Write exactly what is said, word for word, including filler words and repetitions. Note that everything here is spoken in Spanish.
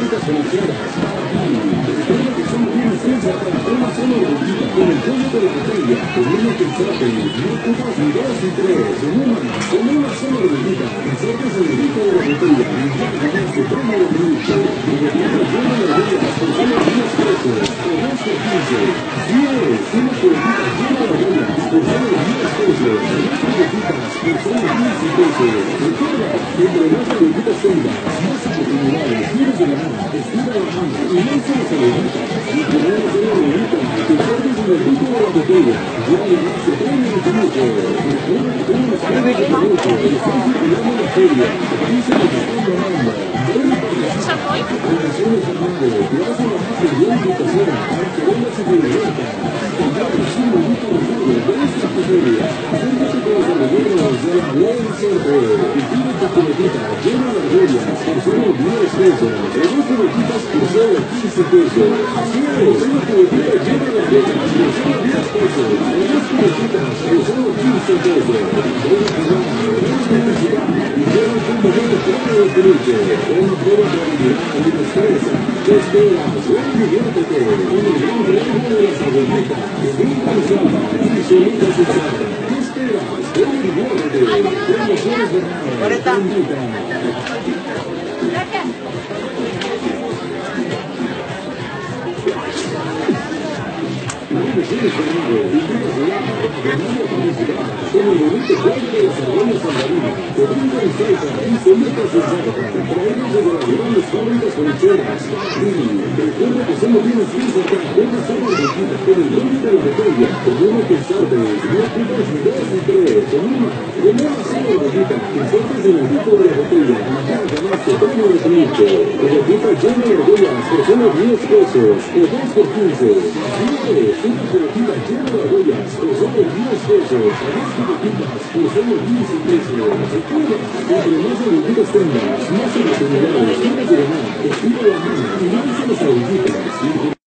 botellitas conectadas. Recuerda que solo tienes ciencia para una sola botellita con el código de la botella. Con uno que sabe, no ocupas ni dos ni tres. En una, con una sola botellita. Insertas el grito de la botella y ya ganaste premio de lucha. Botellita llena de botellas por solo diez pesos. O dos por quince. diez. Una botellita llena de botellas por solo diez pesos. Dos botellitas por solo quince pesos. Recuerda, entre más botellitas tengas, más oportunidades tienes de ganar. Estira la mano y lanza las botellitas. Y ponemos una bolita que cargues en el grito de la botella. Ya le ganaste premio de lucha. Recuerda que tenemos premios de lucha. Que están circulando en la feria. Dice que te están ganando. Promociones Armando, te hace la más de tu casera, que vengas a Guadalajara. Compramos un bonito regalo de esta feria. Acércate con los algoritmos de la Buen Centro y pide tu pelotita llena de argollas por solo diez pesos. O dos pelotitas por solo quince pesos. Así es, una pelotita llena de argollas por solo diez pesos. O dos pelotitas por solo quince pesos. Ven a jugar, ven a participar y lleva un bonito premio de peluche. Una prueba de habilidad y destreza. ¿Qué esperas? Ven y diviértete con el gran premio de las abuelitas. Que nunca usaba y solita se saca. ¿Qué esperas? Ven y diviértete. Promociones de nada. Te invitan. Promociones de nada. Invita a jugar ganando publicidad con el bonito juego de las argollas Sandarina. Te brinda en salsa y solita se saca. Traemos desde las grandes fábricas colecheras. Y recuerda que solo tienes que insertar una sola botellita con el nombre de la botella. Con uno que ensartes, no ocupas ni dos ni tres. Con una, con una sola botellita que insertes en el grito de la botella. Y ya ganaste premio de peluche. Pelotita llena de argollas por solo diez pesos. O dos por quince. diez. Una pelotita llena de argollas por solo diez pesos. O dos pelotitas por solo quince pesos. Recuerda, entre más botellitas tengas, más oportunidades tienes de ganar. Estira la mano y lanza las botellitas.